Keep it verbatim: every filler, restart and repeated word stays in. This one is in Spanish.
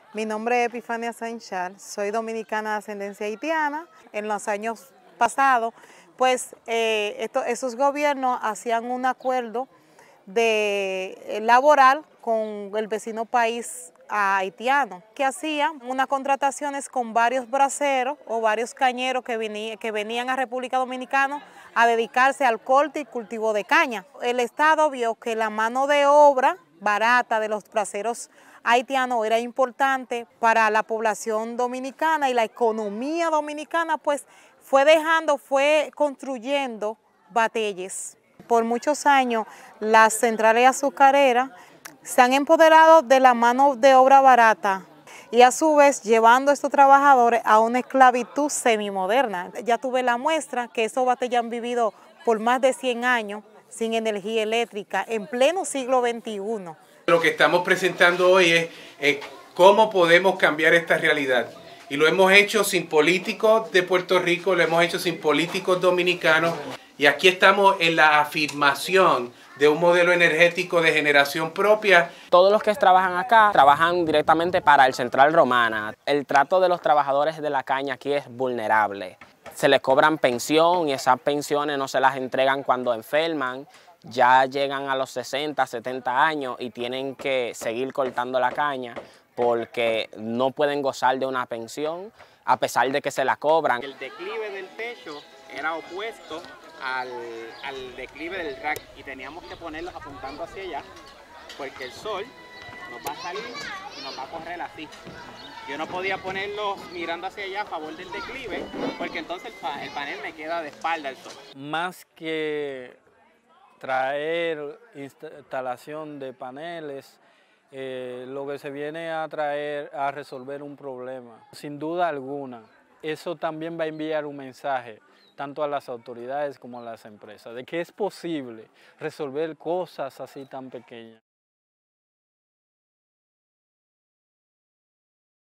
Mi nombre es Epifania Sanchal, soy dominicana de ascendencia haitiana. En los años pasados, pues eh, esto, esos gobiernos hacían un acuerdo de, eh, laboral con el vecino país haitiano, que hacían unas contrataciones con varios braceros o varios cañeros que, vení, que venían a República Dominicana a dedicarse al corte y cultivo de caña. El Estado vio que la mano de obra barata de los braceros haitianos era importante para la población dominicana y la economía dominicana, pues fue dejando, fue construyendo batalles. Por muchos años las centrales azucareras se han empoderado de la mano de obra barata y a su vez llevando a estos trabajadores a una esclavitud semimoderna. Ya tuve la muestra que esos batalles han vivido por más de cien años sin energía eléctrica en pleno siglo veintiuno. Lo que estamos presentando hoy es eh, cómo podemos cambiar esta realidad. Y lo hemos hecho sin políticos de Puerto Rico, lo hemos hecho sin políticos dominicanos. Y aquí estamos en la afirmación de un modelo energético de generación propia. Todos los que trabajan acá trabajan directamente para el Central Romana. El trato de los trabajadores de la caña aquí es vulnerable. Se les cobran pensión y esas pensiones no se las entregan cuando enferman. Ya llegan a los sesenta, setenta años y tienen que seguir cortando la caña porque no pueden gozar de una pensión a pesar de que se la cobran. El declive del techo era opuesto al, al declive del rack y teníamos que ponerlos apuntando hacia allá porque el sol nos va a salir y nos va a correr así. Yo no podía ponerlos mirando hacia allá a favor del declive porque entonces el, pa el panel me queda de espalda al sol. Más que traer instalación de paneles, eh, lo que se viene a traer a resolver un problema, sin duda alguna. Eso también va a enviar un mensaje tanto a las autoridades como a las empresas, de que es posible resolver cosas así tan pequeñas.